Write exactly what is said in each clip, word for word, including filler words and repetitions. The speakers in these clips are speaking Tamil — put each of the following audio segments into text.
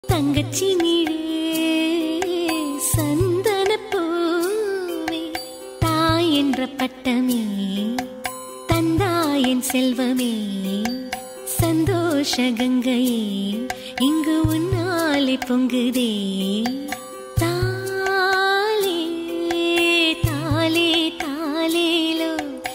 தங்கச்சி நீழே சந்தன பூவே தாய் என்ற பட்டமே தந்தாயன் செல்வமே சந்தோஷ கங்கையே இங்கு உன்னாலே பொங்குதே தாலே தாலே தாலேலோ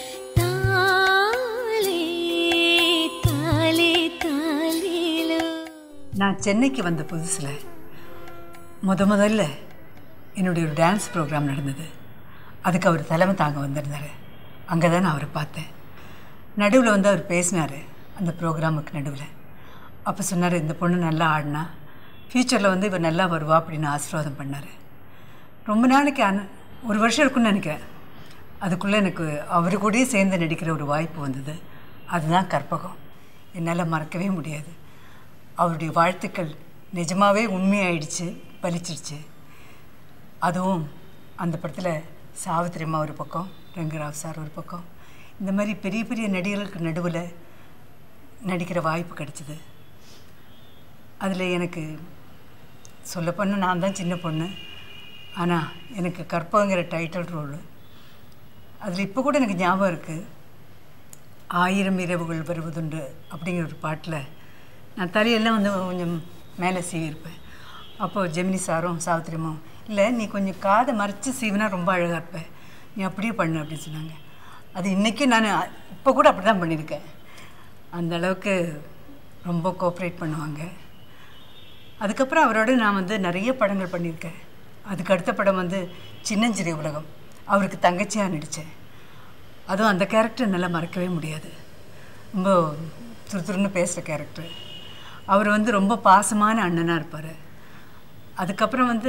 தாலே தாலே தாலேலோ. நான் சென்னைக்கு வந்த புதுசில் முத முதல்ல என்னுடைய ஒரு டான்ஸ் ப்ரோக்ராம் நடந்தது. அதுக்கு அவர் தலைமை தாங்க வந்திருந்தார். அங்கே தான் நான் அவரை பார்த்தேன். நடுவில் வந்து அவர் பேசினார் அந்த ப்ரோக்ராமுக்கு நடுவில். அப்போ சொன்னார், இந்த பொண்ணு நல்லா ஆடினா ஃப்யூச்சரில் வந்து இவர் நல்லா வருவா அப்படின்னு ஆசீர்வாதம் பண்ணார். ரொம்ப நாளைக்கு அன ஒரு வருஷம் இருக்குன்னு நினைக்கிறேன். அதுக்குள்ளே எனக்கு அவர் கூடயே சேர்ந்து நடிக்கிற ஒரு வாய்ப்பு வந்தது. அதுதான் கற்பகம். என்னால் மறக்கவே முடியாது. அவருடைய வாழ்த்துக்கள் நிஜமாகவே உண்மையாயிடுச்சு, பலிச்சிடுச்சு. அதுவும் அந்த படத்தில் சாவித்திரி அம்மா ஒரு பக்கம், ரங்கராவ் சார் ஒரு பக்கம், இந்த மாதிரி பெரிய பெரிய நடிகர்களுக்கு நடுவில் நடிக்கிற வாய்ப்பு கிடச்சிது. அதில் எனக்கு சொல்லப்போனால் நான் தான் சின்ன பொண்ணு. ஆனால் எனக்கு கற்பகங்கிற டைட்டில் ரோலு அதில் இப்போ கூட எனக்கு ஞாபகம் இருக்குது. ஆயிரம் இரவுகள் வருவதுண்டு அப்படிங்கிற ஒரு பாட்டில் நான் தலையெல்லாம் வந்து கொஞ்சம் மேலே சீவிருப்பேன். அப்போது ஜெமினி சாரும் சாவித்திரியும், இல்லை நீ கொஞ்சம் காதை மறைச்சி சீவினா ரொம்ப அழகாக இருப்பேன், நீ அப்படியே பண்ணு அப்படின்னு சொன்னாங்க. அது இன்றைக்கும் நான் இப்போ கூட அப்படி தான் பண்ணியிருக்கேன். அந்த அளவுக்கு ரொம்ப கோஆப்ரேட் பண்ணுவாங்க. அதுக்கப்புறம் அவரோட நான் வந்து நிறைய படங்கள் பண்ணியிருக்கேன். அதுக்கு அடுத்த படம் வந்து சின்னஞ்சிறிய உலகம், அவருக்கு தங்கச்சியாக நடித்தேன். அதுவும் அந்த கேரக்டர் நல்லா மறக்கவே முடியாது. ரொம்ப துருதுருன்னு பேசுகிற கேரக்டர். அவர் வந்து ரொம்ப பாசமான அண்ணனாக இருப்பார். அதுக்கப்புறம் வந்து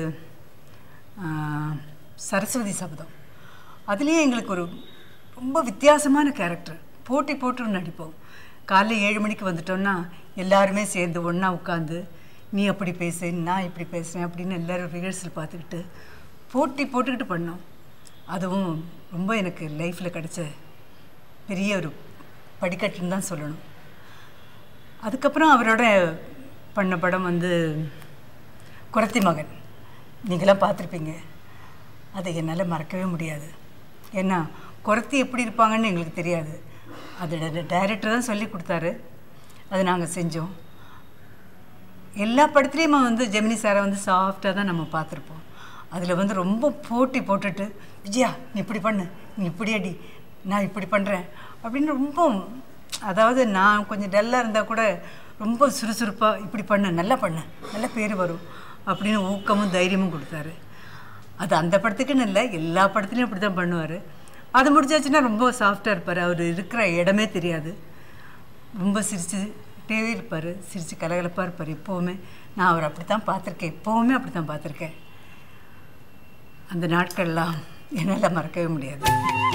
சரஸ்வதி சபதம், அதுலேயே எங்களுக்கு ஒரு ரொம்ப வித்தியாசமான கேரக்டர். போட்டி போட்டு நடிப்போம். காலைல ஏழு மணிக்கு வந்துட்டோன்னா எல்லாருமே சேர்ந்து ஒன்றா உட்காந்து, நீ அப்படி பேசு நான் இப்படி பேசுகிறேன் அப்படின்னு எல்லோரும் ரிஹர்சல் பார்த்துக்கிட்டு போட்டி போட்டுக்கிட்டு பண்ணோம். அதுவும் ரொம்ப எனக்கு லைஃப்பில் கிடச்ச பெரிய ஒரு படிக்கட்டுன்னு தான் சொல்லணும். அதுக்கப்புறம் அவரோட பண்ண படம் வந்து குறத்தி மகன், நீங்களாம் பார்த்துருப்பீங்க. அதை என்னால் மறக்கவே முடியாது. ஏன்னா குறத்தி எப்படி இருப்பாங்கன்னு எங்களுக்கு தெரியாது. அதோட டைரக்டர் தான் சொல்லி கொடுத்தாரு. அதை நாங்கள் செஞ்சோம். எல்லா படத்துலேயுமே வந்து ஜெமினி சாரை வந்து சாஃப்டாக தான் நம்ம பார்த்துருப்போம். அதில் வந்து ரொம்ப போட்டி போட்டுட்டு, விஜயா நீ இப்படி பண்ணு, நீ இப்படி அடி, நான் இப்படி பண்ணுறேன் அப்படின்னு ரொம்ப, அதாவது நான் கொஞ்சம் டல்லாக இருந்தால் கூட ரொம்ப சுறுசுறுப்பாக இப்படி பண்ண, நல்லா பண்ண, நல்ல பேர் வரும் அப்படின்னு ஊக்கமும் தைரியமும் கொடுத்தாரு. அது அந்த படத்துக்குன்னு இல்லை, எல்லா படத்துலையும் அப்படி தான் பண்ணுவார். அது முடிச்சாச்சுன்னா ரொம்ப சாஃப்டாக இருப்பார். அவர் இருக்கிற இடமே தெரியாது. ரொம்ப சிரிச்சுட்டே இருப்பார், சிரித்து கலகலப்பாக இருப்பார் எப்போவுமே. நான் அவர் அப்படி தான் பார்த்துருக்கேன், எப்போவுமே அப்படி தான் பார்த்துருக்கேன். அந்த நாட்கள்லாம் என்னால் மறக்கவே முடியாது.